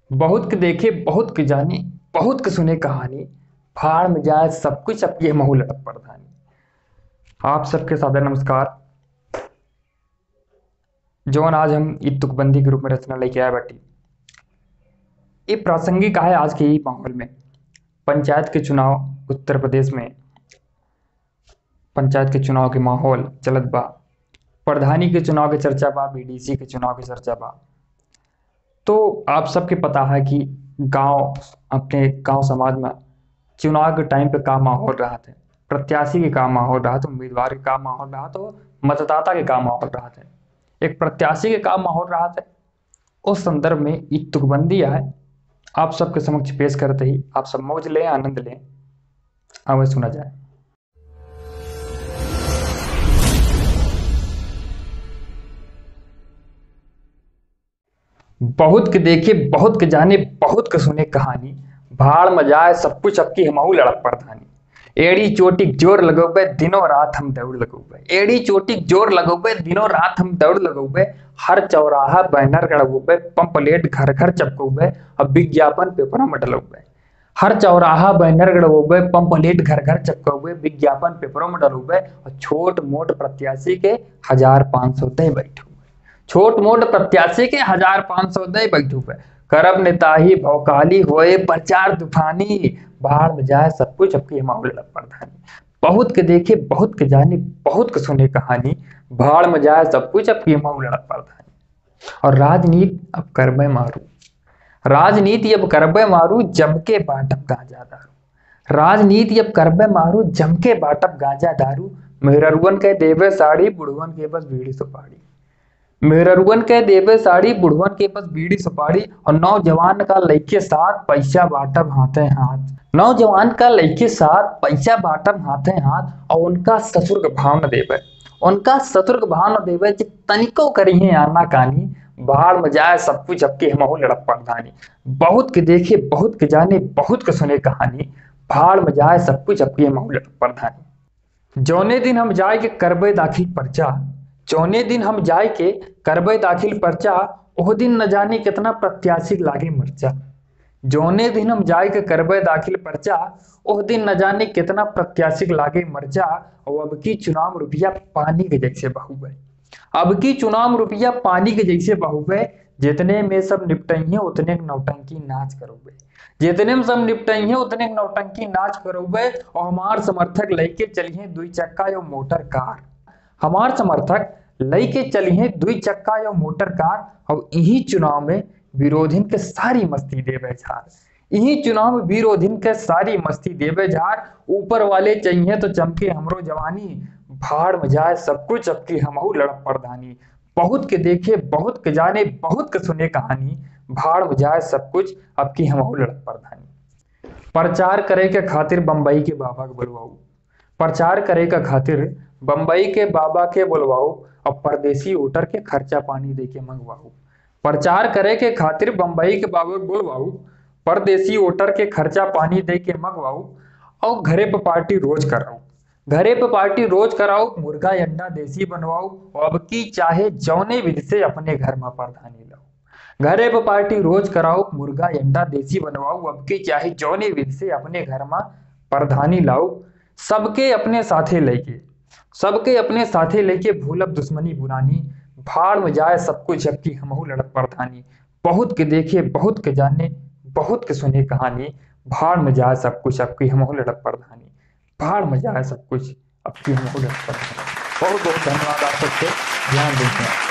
बहुत के देखे बहुत के जाने बहुत के सुने कहानी। भाड़ में जाए सब कुछ अब ये महू लड़क प्रधानी। आप सबके सादर नमस्कार। जौन आज हम ई तुकबंदी के रूप में रचना लेके आए बाटी। ये प्रासंगिक है आज के ही माहौल में। पंचायत के चुनाव उत्तर प्रदेश में, पंचायत के चुनाव के माहौल चलत बा। प्रधानी के चुनाव के चर्चा बा, बीडीसी के चुनाव के चर्चा बा। तो आप सबके पता है कि गांव, अपने गांव समाज में चुनाव के टाइम पे का माहौल रहा था, प्रत्याशी के का माहौल रहा था, उम्मीदवार के का माहौल रहा था, मतदाता के का माहौल रहा था, एक प्रत्याशी के का माहौल रहा था। उस संदर्भ में ये तुकबंदी है आप सबके समक्ष पेश करते ही आप सब मौज लें, आनंद लें। अब सुना जाए। बहुत के देखे बहुत के जाने बहुत के सुने कहानी। भाड़ में जाए सब कुछ अब की हमहू लड़क प्रधानी। एड़ी चोटी जोर लगोबे दिनों रात हम दौड़ लगोबे। एड़ी चोटी जोर लगोबे दिनों रात हम दौड़ लगोबे। हर चौराहा बैनर गड़बोबे, पंपलेट घर घर चपकोबे और विज्ञापन पेपर में डलोबे। हर चौराहा बैनर गड़बोबे, पंपलेट घर घर चपकोबे, विज्ञापन पेपरों में डलोबे और छोट मोट प्रत्याशी के 1500 दे बैठो। छोट मोट प्रत्याशी के 1500 दे बैठू पे करब नेताही भौकाली होए प्रचार तूफानी। बाढ़ में जाए सब कुछ अब की माहौल प्रधानी। बहुत के देखे बहुत के जाने बहुत के सुने कहानी। भाड़ में जाए सब कुछ अब की माहौल प्रधानी। और राजनीति अब करबे मारू, राजनीति अब करबे मारू जम के बाटब गांजा दारू। राजनीति अब करबे मारू जम के बाटब गांजा दारू। मेहरुअन के देवे साड़ी, बुढ़वन के बस बीड़ी सुपाड़ी। मेहरुअन के देवे साड़ी, बुढ़वन के पास बीड़ी सुपाड़ी। और नौजवान का लइके साथ पैसा बाटब हाथे हाथ। नौजवान का लइके साथ पैसा बाटब हाथे हाथ। और उनका ससुर के भाव न देवे, उनका ससुर के भाव न देवे जे तनिको करिए आना कानी। बाहर में जाए सब कुछ अब के हमहू लड़क प्रधानी। बहुत के देखे बहुत के जाने बहुत के सुने कहानी। भाड़ में जाए सब कुछ अब के हमहू लड़क प्रधानी। जौने दिन हम जाए के करबे दाखिल पर्चा, जौने दिन हम जाए के करबे दाखिल पर्चा, ओह दिन न जाने कितना प्रत्याशी लागे मर्चा। जौने दिन हम जाए के करबे दाखिल पर्चा, ओह दिन न जाने कितना प्रत्याशी लागे मर्चा। और अब की चुनाव रुपया पानी के जैसे बहूबे। अब की चुनाव रुपया पानी के जैसे बहूबे। जितने में सब निपटइए उतने नौटंकी नाच करोगे। जितने में सब निपटइए उतने नौटंकी नाच करोगे। और हमार समर्थक लेके चलिए 2 चक्का या मोटर कार। हमार समर्थक लेके चलिए 2 चक्का या मोटर कार। और यही चुनाव में विरोधिन के सारी मस्ती देवे झार। यही चुनाव में विरोधिन के सारी मस्ती देवे झार। ऊपर वाले चाहिए तो चमके हमरो जवानी। भाड़ में जाए सब कुछ अब की हमहू लड़क प्रधानी। बहुत के देखे बहुत के जाने बहुत के सुने कहानी। भाड़ में जाए सब कुछ अब की हमहू लड़क प्रधानी। प्रचार करे के खातिर बम्बई के बाबा के बुलवाऊ, प्रचार करे के खातिर बम्बई के बाबा के बुलवाऊ। और परदेसी वोटर के खर्चा पानी दे के मंगवाऊ। प्रचार करे के खातिर बम्बई के बाबा के बुलवाऊ, परदेसी वोटर के खर्चा पानी दे के मंगवाऊ। और घरे पे पार्टी रोज कराऊ, घरे पे पार्टी रोज कराऊ। मुर्गा अंडा देसी बनवाऊ। और अब की चाहे जौने विधि से अपने घर में प्रधानी लाओ। घरे पे पार्टी रोज कराओ, मुर्गा अंडा देसी बनवाओ। अब की चाहे जौने विधि से अपने घर में प्रधानी लाओ। सबके अपने साथे लेके, सबके अपने साथे लेके भूलब दुश्मनी बुरानी। भाड़ में जाए सब कुछ अब की हमहू लड़क प्रधानी। बहुत के देखे बहुत के जाने बहुत के सुने कहानी। भाड़ में जाए सब कुछ अब की हमहू लड़क प्रधानी। भाड़ में जाए सब कुछ अब की हमहू लड़क प्रधानी। बहुत बहुत धन्यवाद आप सबसे, ध्यान देते हैं।